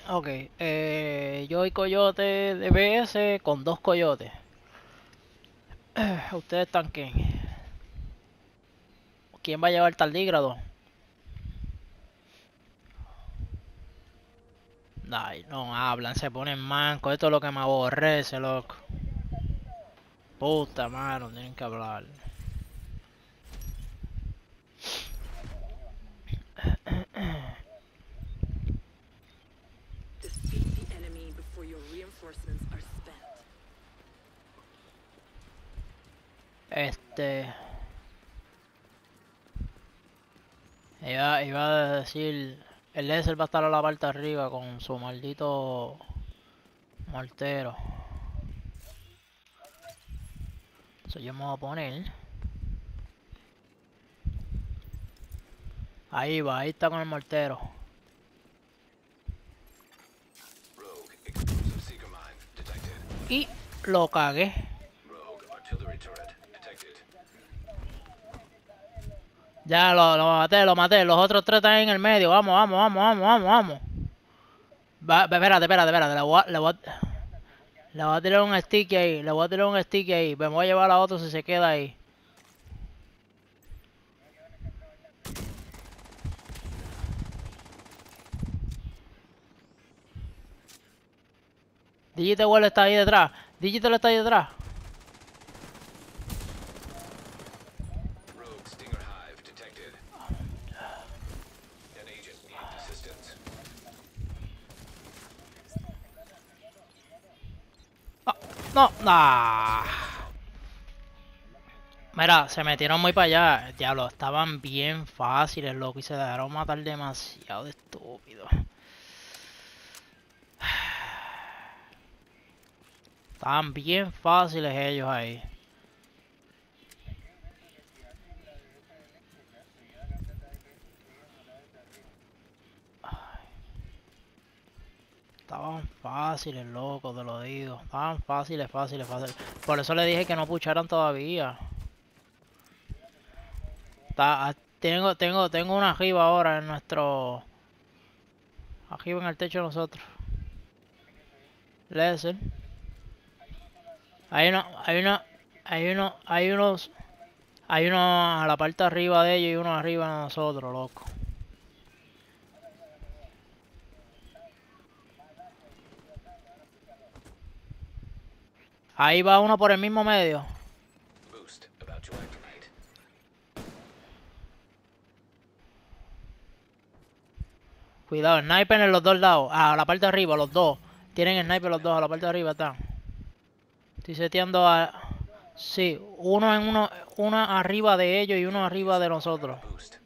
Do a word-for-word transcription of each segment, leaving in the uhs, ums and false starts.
Ok, eh, yo y Coyote de B S con dos coyotes. Ustedes están quién. ¿Quién va a llevar tardígrado? Ay, no hablan, se ponen mancos. Esto es lo que me aborrece, loco. Puta mano, tienen que hablar. Este... Iba, iba a decir... El Laser va a estar a la parte de arriba con su maldito... mortero. Eso yo me voy a poner. Ahí va, ahí está con el mortero. Y lo cagué. Ya lo, lo maté, lo maté. Los otros tres están en el medio. Vamos, vamos, vamos, vamos, vamos, vamos. Va, espérate, espérate, espérate. Le voy, a, le, voy a, le voy a tirar un stick ahí. Le voy a tirar un stick ahí. Me voy a llevar a otro si se queda ahí. Digital está ahí detrás. Digital está ahí detrás. Ah, no, nah. Mira, se metieron muy para allá. Diablo, estaban bien fáciles, loco. Y se dejaron matar demasiado de estúpidos. Estaban bien fáciles ellos ahí. Estaban fáciles, loco, te lo digo. Estaban fáciles, fáciles, fáciles. Por eso le dije que no pucharan todavía. Está, tengo, tengo, tengo una arriba ahora en nuestro... Arriba en el techo de nosotros. Laser. Hay uno, hay uno, hay uno, hay unos... Hay uno a la parte de arriba de ellos y uno arriba de nosotros, loco. Ahí va uno por el mismo medio. Cuidado, sniper en los dos lados. Ah, a la parte de arriba, los dos. Tienen sniper los dos, a la parte de arriba están. Estoy seteando a... Sí, uno en uno, uno arriba de ellos y uno arriba de nosotros.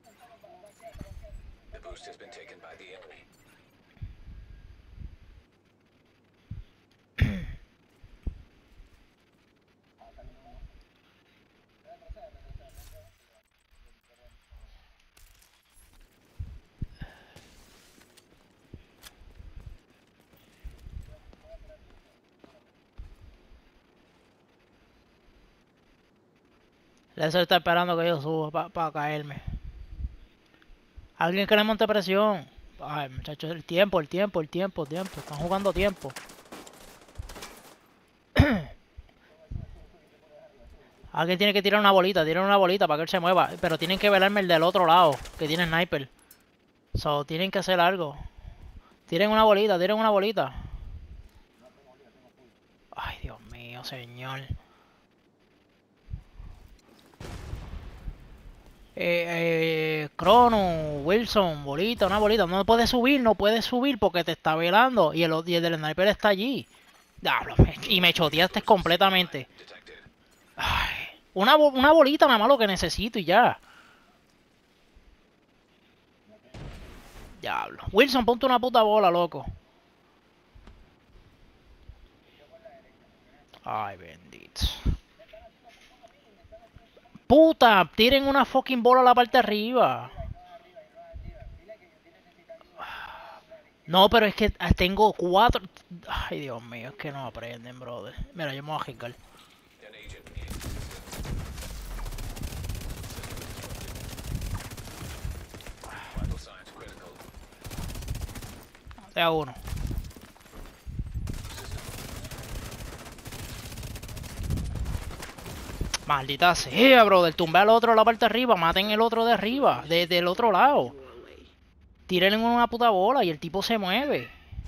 Eso está esperando que yo suba para pa caerme. Alguien que le monte presión. Ay, muchachos, el tiempo, el tiempo, el tiempo, el tiempo. Están jugando tiempo. Alguien tiene que tirar una bolita, tirar una bolita para que él se mueva. Pero tienen que velarme el del otro lado, que tiene sniper. So, tienen que hacer algo. Tiren una bolita, tiren una bolita. Ay, Dios mío, señor. Eh, eh, Crono, Wilson, bolita, una bolita. No puedes subir, no puedes subir porque te está velando. Y el, y el del sniper está allí. Diablo, y me choteaste completamente. Ay, una, una bolita nada más lo que necesito y ya. Diablo. Wilson, ponte una puta bola, loco. Ay, bendito. Puta, tiren una fucking bola a la parte de arriba. No, pero es que tengo cuatro. Ay, Dios mío, es que no aprenden, brother. Mira, yo me voy a jicar. Te hago uno. Maldita sea, brother. Tumbé al otro de la parte de arriba. Maten el otro de arriba. De, del otro lado. Tírenle en una puta bola y el tipo se mueve.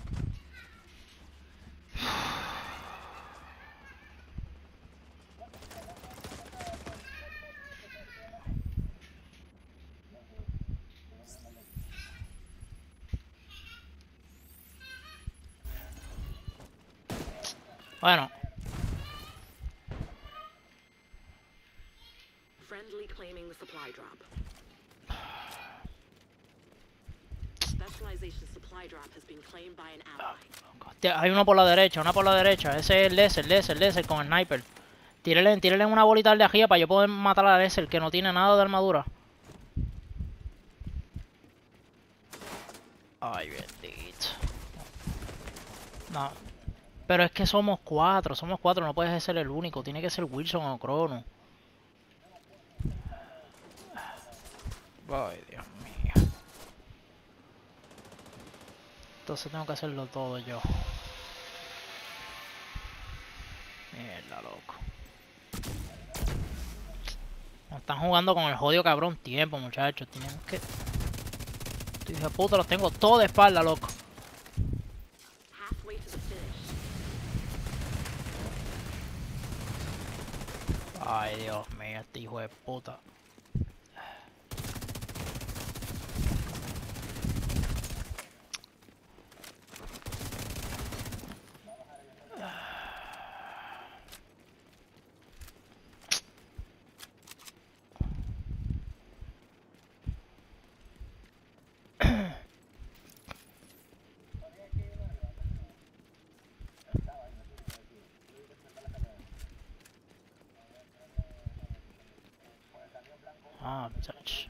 Bueno. Friendly claiming the supply drop. Specialization supply drop has been claimed by an ally. Hay uno por la derecha, una por la derecha. Ese es el laser, el laser, el laser con el sniper. Tírele, tírele una bolita al de aquí para yo poder matar al laser que no tiene nada de armadura. Ay, bendito. No. Pero es que somos cuatro, somos cuatro, no puedes ser el único. Tiene que ser Wilson o Crono. Ay, Dios mío. Entonces tengo que hacerlo todo yo. Mierda, loco. Nos están jugando con el jodido cabrón tiempo, muchachos. Tienen que... Hijo de puta, los tengo todos de espalda, loco. Ay, Dios mío, este hijo de puta. Ah, muchachos.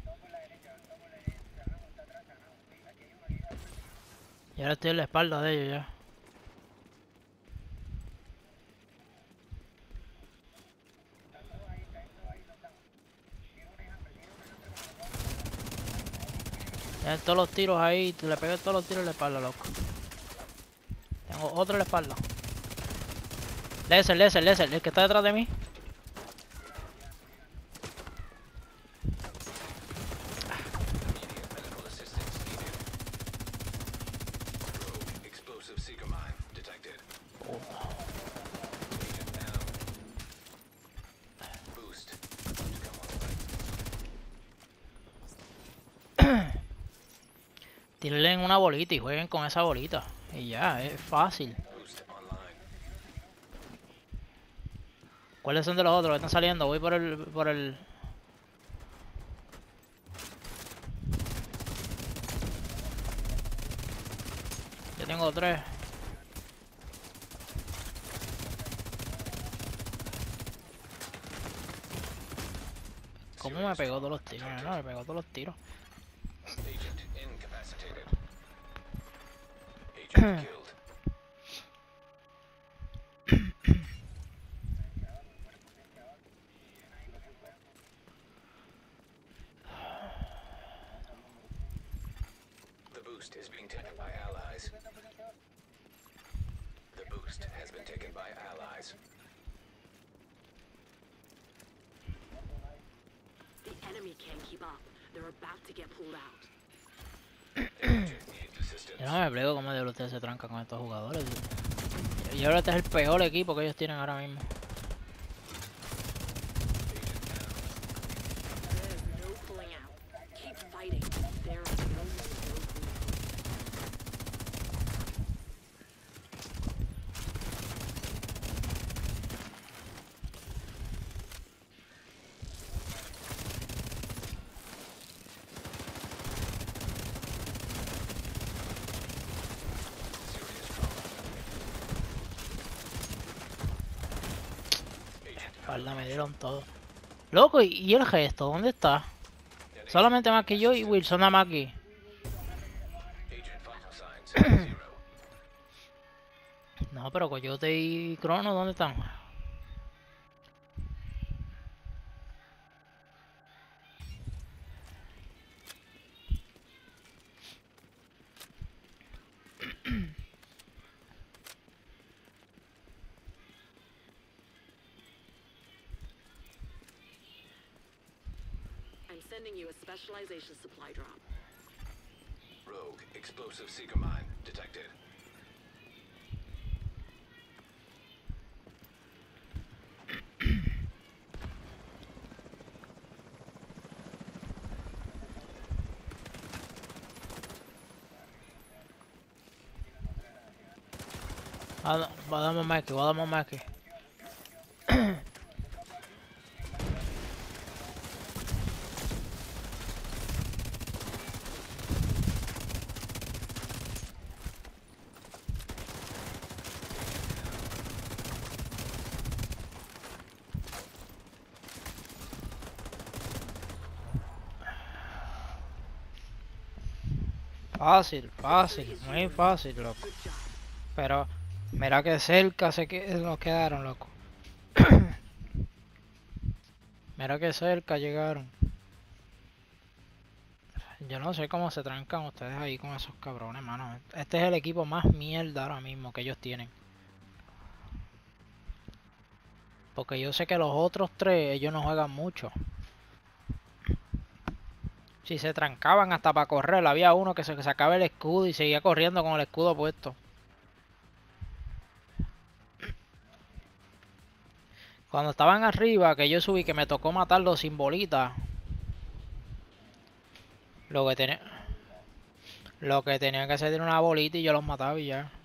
Y ahora estoy en la espalda de ellos ya. Tienen todos los tiros ahí, le pegué todos los tiros en la espalda, loco. Tengo otro en la espalda. Laser, laser, laser, el que está detrás de mí. Tírenle en una bolita y jueguen con esa bolita. Y ya, es fácil. ¿Cuáles son de los otros que están saliendo? Voy por el... por el... Yo tengo tres. ¿Cómo me pegó todos los tiros? No, me pegó todos los tiros. Is being taken by allies. The boost has been taken by allies. The enemy can't keep up. They're about to get pulled out. Yo no me plego cómo de ustedes se tranca con estos jugadores. Y ahora este es el peor equipo que ellos tienen ahora mismo. Me dieron todo. Loco, ¿y, y el gesto? ¿Dónde está? Solamente más que yo y Wilson nada más aquí. No, pero Coyote y Crono, ¿dónde están? sending you a specialization supply drop. Rogue, explosive seeker mine detected. Va va a dar más aquí, va a dar más aquí. Fácil, fácil, muy fácil, loco. Good job. Pero mira que cerca se que nos quedaron, loco. Mira que cerca llegaron. Yo no sé cómo se trancan ustedes ahí con esos cabrones, mano. Este es el equipo más mierda ahora mismo que ellos tienen. Porque yo sé que los otros tres, ellos no juegan mucho. Si se trancaban hasta para correr, había uno que se sacaba el escudo y seguía corriendo con el escudo puesto. Cuando estaban arriba, que yo subí, que me tocó matarlos sin bolitas. Lo que tenía... Lo que tenía que hacer era una bolita y yo los mataba y ya.